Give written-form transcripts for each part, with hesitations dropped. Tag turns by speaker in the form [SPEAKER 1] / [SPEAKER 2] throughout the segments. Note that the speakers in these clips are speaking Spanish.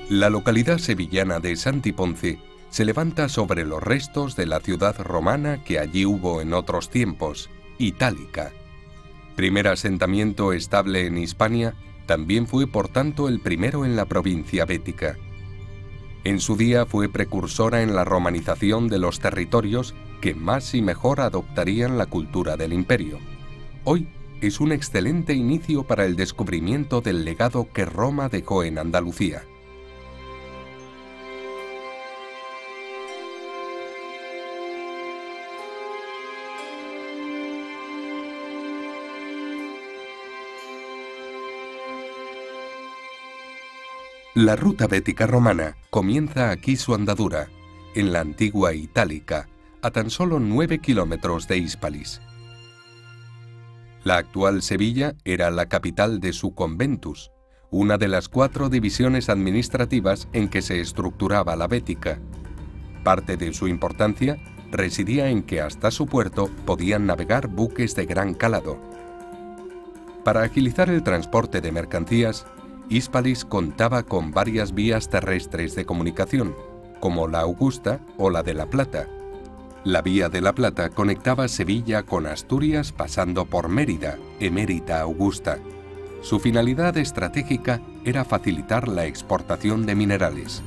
[SPEAKER 1] La localidad sevillana de Santiponce se levanta sobre los restos de la ciudad romana que allí hubo en otros tiempos, Itálica. Primer asentamiento estable en Hispania, también fue por tanto el primero en la provincia bética. En su día fue precursora en la romanización de los territorios que más y mejor adoptarían la cultura del imperio. Hoy es un excelente inicio para el descubrimiento del legado que Roma dejó en Andalucía. La ruta bética romana comienza aquí su andadura, en la antigua Itálica, a tan solo 9 kilómetros de Hispalis. La actual Sevilla era la capital de su conventus, una de las 4 divisiones administrativas en que se estructuraba la Bética. Parte de su importancia residía en que hasta su puerto podían navegar buques de gran calado. Para agilizar el transporte de mercancías, Hispalis contaba con varias vías terrestres de comunicación, como la Augusta o la de la Plata. La vía de la Plata conectaba Sevilla con Asturias pasando por Mérida, emérita Augusta. Su finalidad estratégica era facilitar la exportación de minerales.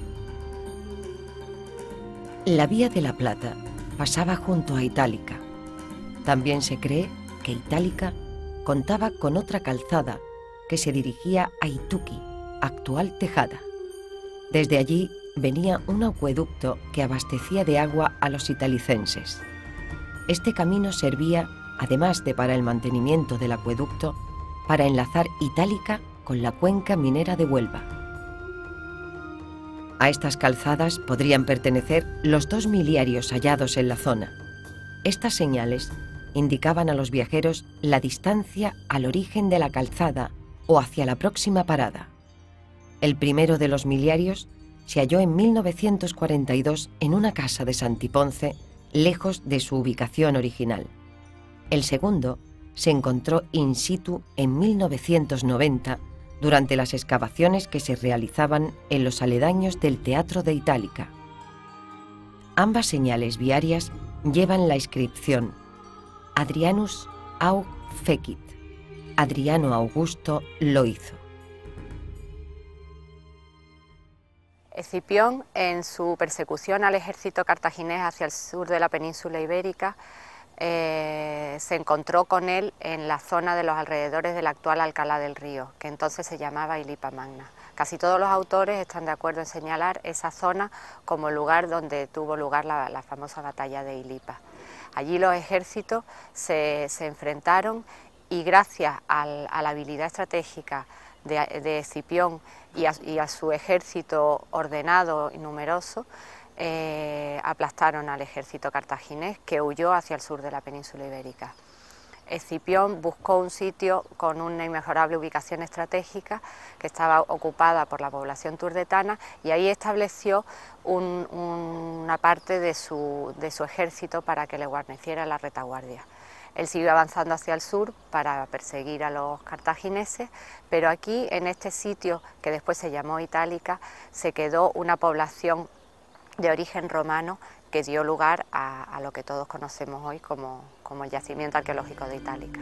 [SPEAKER 2] La vía de la Plata pasaba junto a Itálica. También se cree que Itálica contaba con otra calzada que se dirigía a Ituqui, actual Tejada. Desde allí venía un acueducto que abastecía de agua a los italicenses. Este camino servía, además de para el mantenimiento del acueducto, para enlazar Itálica con la cuenca minera de Huelva. A estas calzadas podrían pertenecer los 2 miliarios hallados en la zona. Estas señales indicaban a los viajeros la distancia al origen de la calzada o hacia la próxima parada. El primero de los miliarios se halló en 1942 en una casa de Santiponce, lejos de su ubicación original. El segundo se encontró in situ en 1990 durante las excavaciones que se realizaban en los aledaños del Teatro de Itálica. Ambas señales viarias llevan la inscripción Adrianus aug fecit. Adriano Augusto lo hizo.
[SPEAKER 3] Escipión, en su persecución al ejército cartaginés hacia el sur de la península ibérica, se encontró con él en la zona de los alrededores del actual Alcalá del Río, que entonces se llamaba Ilipa Magna. Casi todos los autores están de acuerdo en señalar esa zona como el lugar donde tuvo lugar la famosa batalla de Ilipa. Allí los ejércitos se enfrentaron y gracias a la habilidad estratégica de Escipión y a su ejército ordenado y numeroso, aplastaron al ejército cartaginés, que huyó hacia el sur de la península ibérica. Escipión buscó un sitio con una inmejorable ubicación estratégica que estaba ocupada por la población turdetana, y ahí estableció una parte de su ejército para que le guarneciera la retaguardia. Él siguió avanzando hacia el sur para perseguir a los cartagineses, pero aquí, en este sitio que después se llamó Itálica, se quedó una población de origen romano que dio lugar a lo que todos conocemos hoy como el yacimiento arqueológico de Itálica.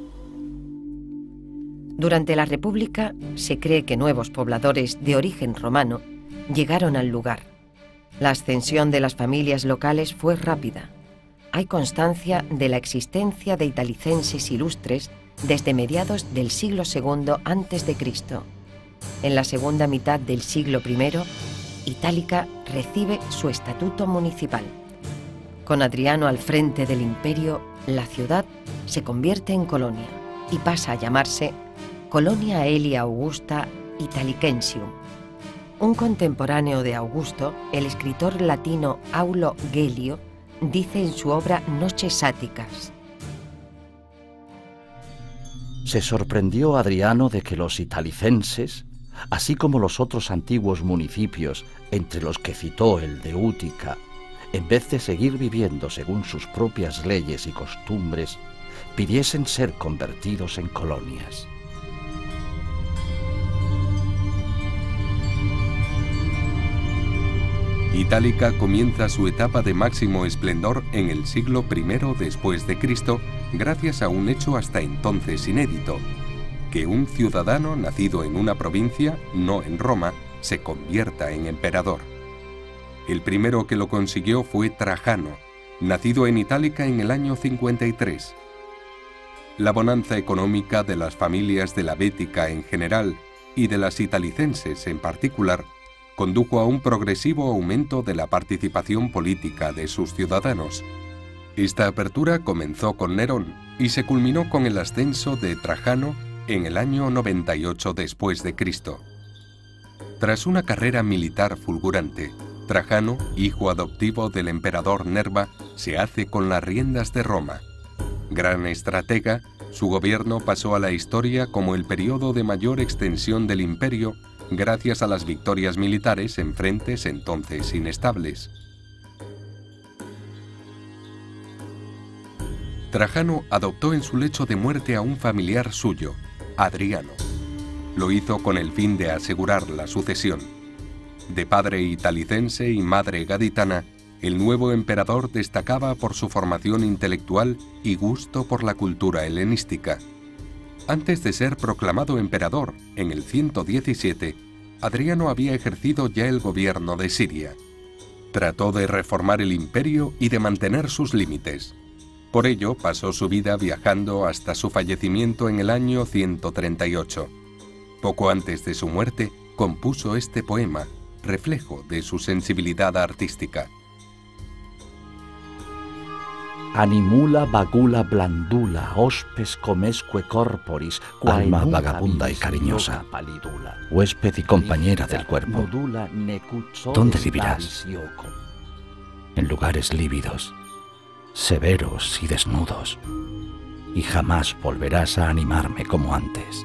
[SPEAKER 2] Durante la República se cree que nuevos pobladores de origen romano llegaron al lugar. La ascensión de las familias locales fue rápida. Hay constancia de la existencia de italicenses ilustres desde mediados del siglo II a.C. En la segunda mitad del siglo I, Itálica recibe su estatuto municipal. Con Adriano al frente del imperio, la ciudad se convierte en colonia y pasa a llamarse Colonia Aelia Augusta Italicensium. Un contemporáneo de Augusto, el escritor latino Aulo Gelio, dice en su obra Noches Áticas:
[SPEAKER 4] se sorprendió Adriano de que los italicenses, así como los otros antiguos municipios, entre los que citó el de Útica, en vez de seguir viviendo según sus propias leyes y costumbres, pidiesen ser convertidos en colonias.
[SPEAKER 1] Itálica comienza su etapa de máximo esplendor en el siglo I después de Cristo, gracias a un hecho hasta entonces inédito: que un ciudadano nacido en una provincia, no en Roma, se convierta en emperador. El primero que lo consiguió fue Trajano, nacido en Itálica en el año 53. La bonanza económica de las familias de la Bética en general y de las italicenses en particular condujo a un progresivo aumento de la participación política de sus ciudadanos. Esta apertura comenzó con Nerón y se culminó con el ascenso de Trajano en el año 98 después de Cristo. Tras una carrera militar fulgurante, Trajano, hijo adoptivo del emperador Nerva, se hace con las riendas de Roma. Gran estratega, su gobierno pasó a la historia como el periodo de mayor extensión del imperio, gracias a las victorias militares en frentes entonces inestables. Trajano adoptó en su lecho de muerte a un familiar suyo, Adriano. Lo hizo con el fin de asegurar la sucesión. De padre italicense y madre gaditana, el nuevo emperador destacaba por su formación intelectual y gusto por la cultura helenística. Antes de ser proclamado emperador, en el 117, Adriano había ejercido ya el gobierno de Siria. Trató de reformar el imperio y de mantener sus límites. Por ello, pasó su vida viajando hasta su fallecimiento en el año 138. Poco antes de su muerte, compuso este poema, reflejo de su sensibilidad artística.
[SPEAKER 4] Animula vagula blandula, hospes comesque corporis, alma vagabunda y cariñosa, huésped y compañera del cuerpo, ¿dónde vivirás? En lugares lívidos, severos y desnudos, y jamás volverás a animarme como antes.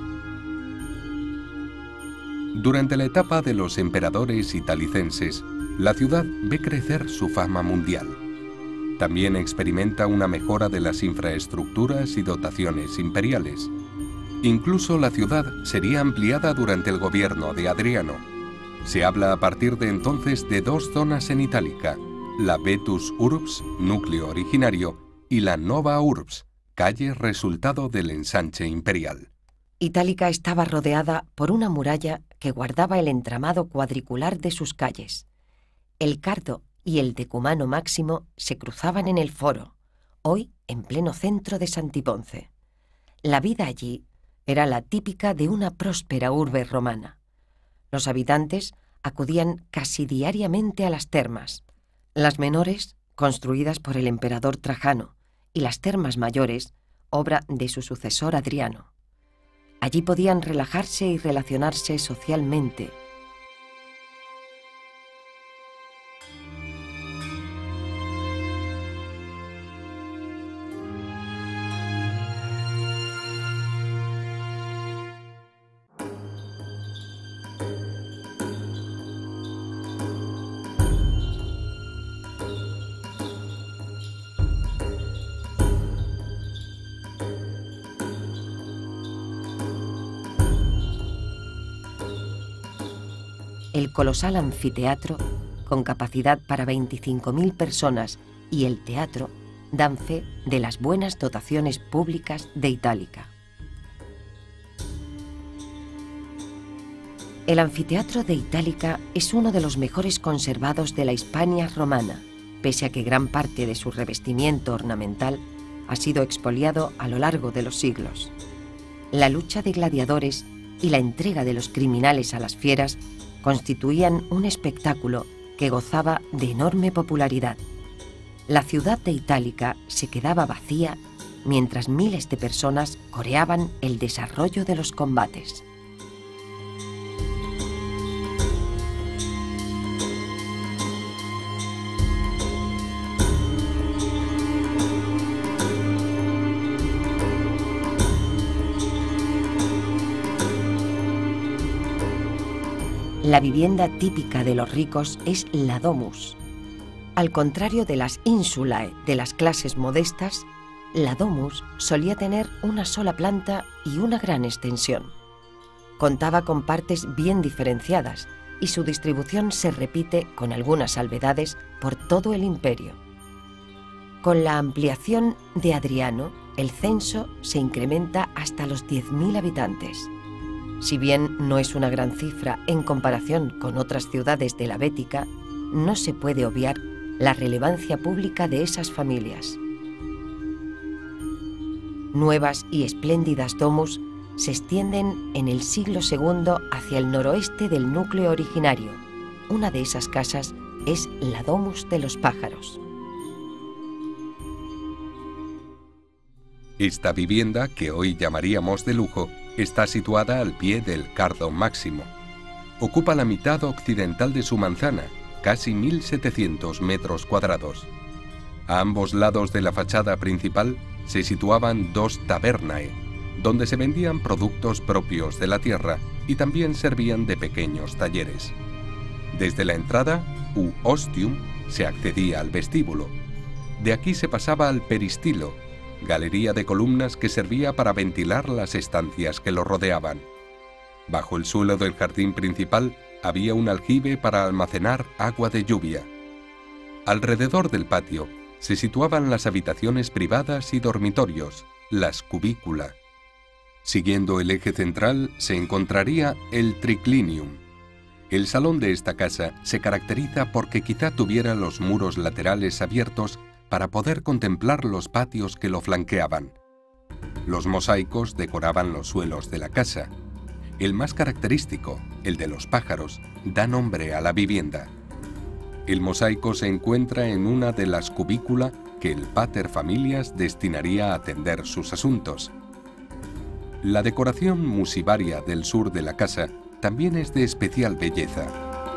[SPEAKER 1] Durante la etapa de los emperadores italicenses, la ciudad ve crecer su fama mundial. También experimenta una mejora de las infraestructuras y dotaciones imperiales. Incluso la ciudad sería ampliada durante el gobierno de Adriano. Se habla a partir de entonces de dos zonas en Itálica: la Vetus Urbs, núcleo originario, y la Nova Urbs, calle resultado del ensanche imperial.
[SPEAKER 2] Itálica estaba rodeada por una muralla que guardaba el entramado cuadricular de sus calles. El Cardo y el Decumano Máximo se cruzaban en el Foro, hoy en pleno centro de Santiponce. La vida allí era la típica de una próspera urbe romana. Los habitantes acudían casi diariamente a las termas, las menores construidas por el emperador Trajano y las termas mayores, obra de su sucesor Adriano. Allí podían relajarse y relacionarse socialmente. El colosal anfiteatro, con capacidad para 25.000 personas, y el teatro dan fe de las buenas dotaciones públicas de Itálica. El anfiteatro de Itálica es uno de los mejores conservados de la Hispania romana, pese a que gran parte de su revestimiento ornamental ha sido expoliado a lo largo de los siglos. La lucha de gladiadores y la entrega de los criminales a las fieras constituían un espectáculo que gozaba de enorme popularidad. La ciudad de Itálica se quedaba vacía mientras miles de personas coreaban el desarrollo de los combates. La vivienda típica de los ricos es la domus. Al contrario de las insulae de las clases modestas, la domus solía tener una sola planta y una gran extensión. Contaba con partes bien diferenciadas y su distribución se repite, con algunas salvedades, por todo el imperio. Con la ampliación de Adriano, el censo se incrementa hasta los 10.000 habitantes. Si bien no es una gran cifra en comparación con otras ciudades de la Bética, no se puede obviar la relevancia pública de esas familias. Nuevas y espléndidas domus se extienden en el siglo II hacia el noroeste del núcleo originario. Una de esas casas es la Domus de los Pájaros.
[SPEAKER 1] Esta vivienda, que hoy llamaríamos de lujo, está situada al pie del Cardo Máximo. Ocupa la mitad occidental de su manzana, casi 1.700 metros cuadrados. A ambos lados de la fachada principal se situaban dos tabernae, donde se vendían productos propios de la tierra y también servían de pequeños talleres. Desde la entrada, u ostium, se accedía al vestíbulo. De aquí se pasaba al peristilo, galería de columnas que servía para ventilar las estancias que lo rodeaban. Bajo el suelo del jardín principal había un aljibe para almacenar agua de lluvia. Alrededor del patio se situaban las habitaciones privadas y dormitorios, las cubícula. Siguiendo el eje central se encontraría el triclinium. El salón de esta casa se caracteriza porque quizá tuviera los muros laterales abiertos para poder contemplar los patios que lo flanqueaban. Los mosaicos decoraban los suelos de la casa. El más característico, el de los pájaros, da nombre a la vivienda. El mosaico se encuentra en una de las cubículas que el pater familias destinaría a atender sus asuntos. La decoración musivaria del sur de la casa también es de especial belleza.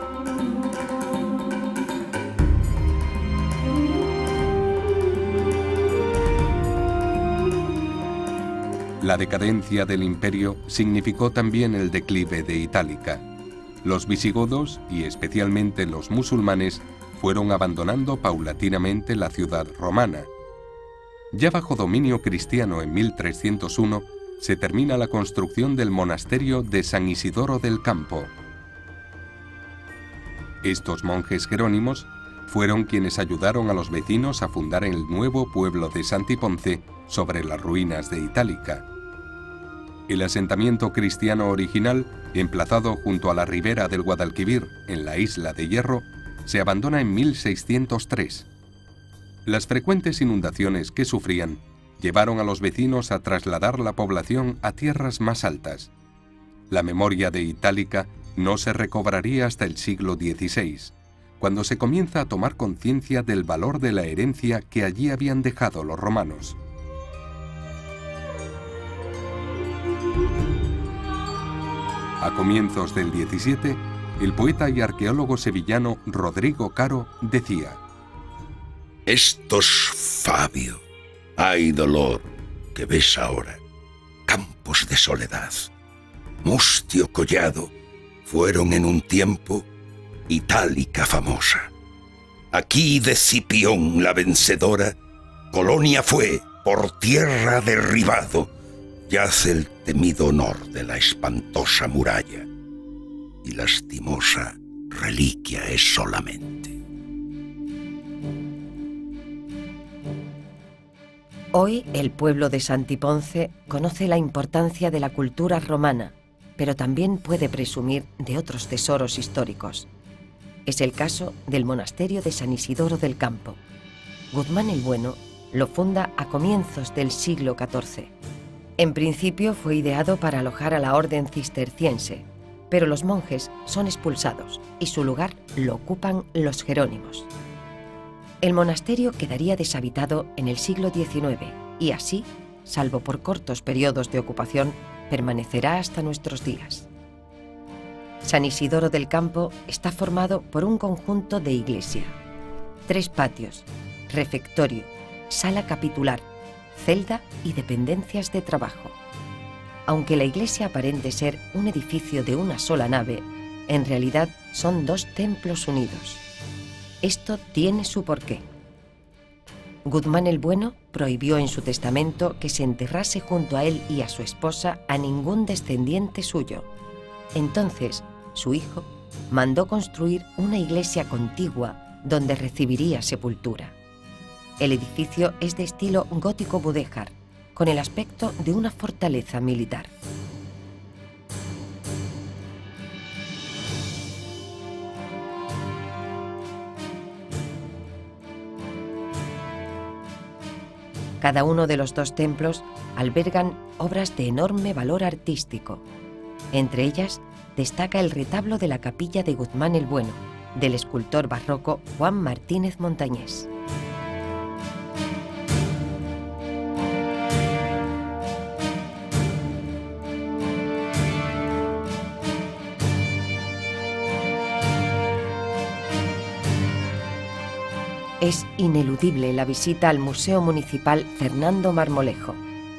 [SPEAKER 1] La decadencia del imperio significó también el declive de Itálica. Los visigodos, y especialmente los musulmanes, fueron abandonando paulatinamente la ciudad romana. Ya bajo dominio cristiano en 1301, se termina la construcción del monasterio de San Isidoro del Campo. Estos monjes jerónimos fueron quienes ayudaron a los vecinos a fundar el nuevo pueblo de Santiponce sobre las ruinas de Itálica. El asentamiento cristiano original, emplazado junto a la ribera del Guadalquivir, en la isla de Hierro, se abandona en 1603. Las frecuentes inundaciones que sufrían llevaron a los vecinos a trasladar la población a tierras más altas. La memoria de Itálica no se recobraría hasta el siglo XVI, cuando se comienza a tomar conciencia del valor de la herencia que allí habían dejado los romanos. A comienzos del XVII, el poeta y arqueólogo sevillano Rodrigo Caro decía:
[SPEAKER 5] «Estos, Fabio, hay dolor que ves ahora, campos de soledad, mustio collado, fueron en un tiempo Itálica famosa. Aquí de Cipión la vencedora, colonia fue por tierra derribado, yace el temido honor de la espantosa muralla, y lastimosa reliquia es solamente».
[SPEAKER 2] Hoy el pueblo de Santiponce conoce la importancia de la cultura romana, pero también puede presumir de otros tesoros históricos. Es el caso del monasterio de San Isidoro del Campo. Guzmán el Bueno lo funda a comienzos del siglo XIV. En principio fue ideado para alojar a la orden cisterciense, pero los monjes son expulsados y su lugar lo ocupan los jerónimos. El monasterio quedaría deshabitado en el siglo XIX y así, salvo por cortos periodos de ocupación, permanecerá hasta nuestros días. San Isidoro del Campo está formado por un conjunto de iglesia, 3 patios, refectorio, sala capitular, celda y dependencias de trabajo. Aunque la iglesia aparente ser un edificio de una sola nave, en realidad son 2 templos unidos. Esto tiene su porqué. Guzmán el Bueno prohibió en su testamento que se enterrase junto a él y a su esposa a ningún descendiente suyo. Entonces, su hijo mandó construir una iglesia contigua donde recibiría sepultura. El edificio es de estilo gótico-mudéjar, con el aspecto de una fortaleza militar. Cada uno de los dos templos albergan obras de enorme valor artístico. Entre ellas destaca el retablo de la capilla de Guzmán el Bueno, del escultor barroco Juan Martínez Montañés. Es ineludible la visita al Museo Municipal Fernando Marmolejo.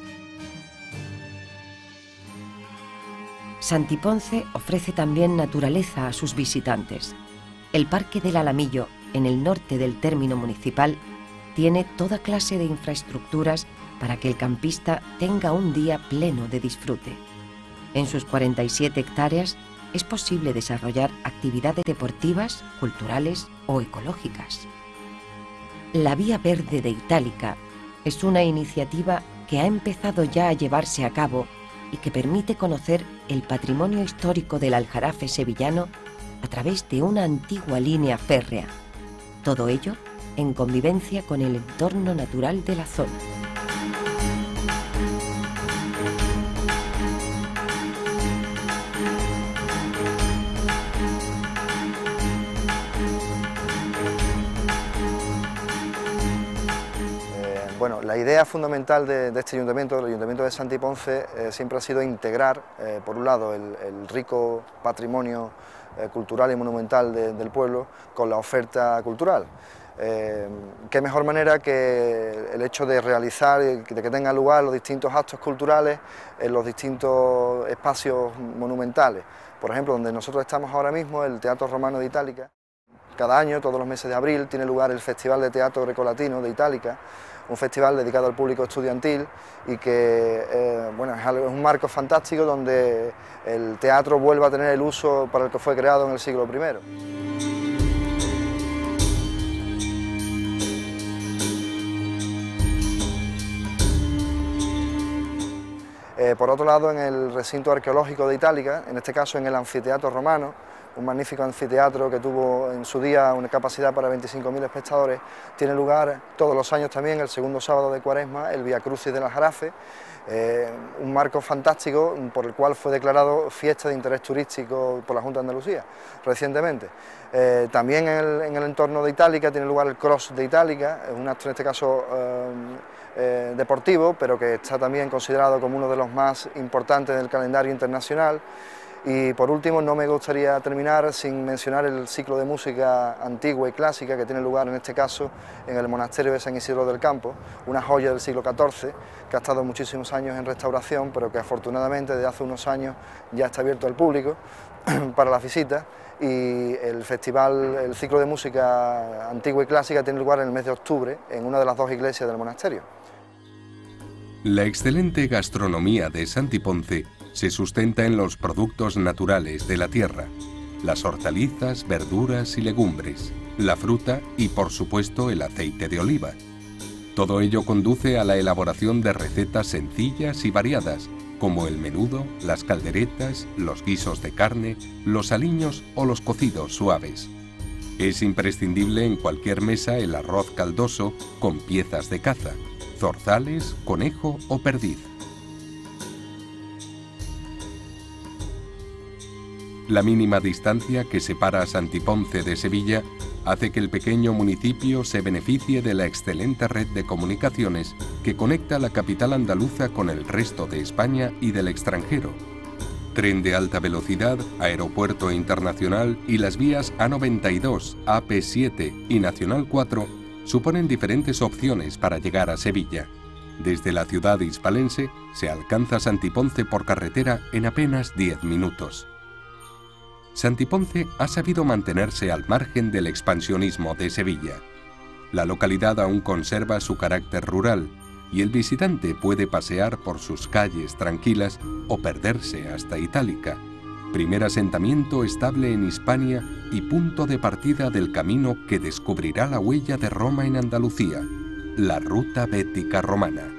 [SPEAKER 2] Santiponce ofrece también naturaleza a sus visitantes. El Parque del Alamillo, en el norte del término municipal, tiene toda clase de infraestructuras para que el campista tenga un día pleno de disfrute. En sus 47 hectáreas es posible desarrollar actividades deportivas, culturales o ecológicas. La Vía Verde de Itálica es una iniciativa que ha empezado ya a llevarse a cabo y que permite conocer el patrimonio histórico del Aljarafe sevillano a través de una antigua línea férrea. Todo ello en convivencia con el entorno natural de la zona.
[SPEAKER 6] Bueno, la idea fundamental de este ayuntamiento, del Ayuntamiento de Santiponce, siempre ha sido integrar, por un lado, el rico patrimonio cultural y monumental del pueblo con la oferta cultural. Qué mejor manera que el hecho de realizar, de que tengan lugar los distintos actos culturales en los distintos espacios monumentales. Por ejemplo, donde nosotros estamos ahora mismo, el Teatro Romano de Itálica. Cada año, todos los meses de abril, tiene lugar el Festival de Teatro Grecolatino de Itálica, un festival dedicado al público estudiantil y que bueno, es un marco fantástico donde el teatro vuelve a tener el uso para el que fue creado en el siglo I. Por otro lado, en el recinto arqueológico de Itálica, en este caso en el Anfiteatro Romano, un magnífico anfiteatro que tuvo en su día una capacidad para 25.000 espectadores, tiene lugar todos los años también, el segundo sábado de Cuaresma, el Vía Crucis del Aljarafe, un marco fantástico por el cual fue declarado fiesta de interés turístico por la Junta de Andalucía recientemente. También en el entorno de Itálica tiene lugar el Cross de Itálica, un acto en este caso deportivo, pero que está también considerado como uno de los más importantes del calendario internacional. Y por último, no me gustaría terminar sin mencionar el ciclo de música antigua y clásica que tiene lugar en este caso en el monasterio de San Isidro del Campo, una joya del siglo XIV que ha estado muchísimos años en restauración, pero que afortunadamente desde hace unos años ya está abierto al público para las visitas, y el ciclo de música antigua y clásica tiene lugar en el mes de octubre en una de las dos iglesias del monasterio.
[SPEAKER 1] La excelente gastronomía de Santiponce se sustenta en los productos naturales de la tierra, las hortalizas, verduras y legumbres, la fruta y, por supuesto, el aceite de oliva. Todo ello conduce a la elaboración de recetas sencillas y variadas, como el menudo, las calderetas, los guisos de carne, los aliños o los cocidos suaves. Es imprescindible en cualquier mesa el arroz caldoso con piezas de caza, zorzales, conejo o perdiz. La mínima distancia que separa a Santiponce de Sevilla hace que el pequeño municipio se beneficie de la excelente red de comunicaciones que conecta la capital andaluza con el resto de España y del extranjero. Tren de alta velocidad, aeropuerto internacional y las vías A92, AP7 y Nacional 4 suponen diferentes opciones para llegar a Sevilla. Desde la ciudad hispalense se alcanza Santiponce por carretera en apenas 10 minutos. Santiponce ha sabido mantenerse al margen del expansionismo de Sevilla. La localidad aún conserva su carácter rural y el visitante puede pasear por sus calles tranquilas o perderse hasta Itálica, primer asentamiento estable en Hispania y punto de partida del camino que descubrirá la huella de Roma en Andalucía, la Ruta Bética Romana.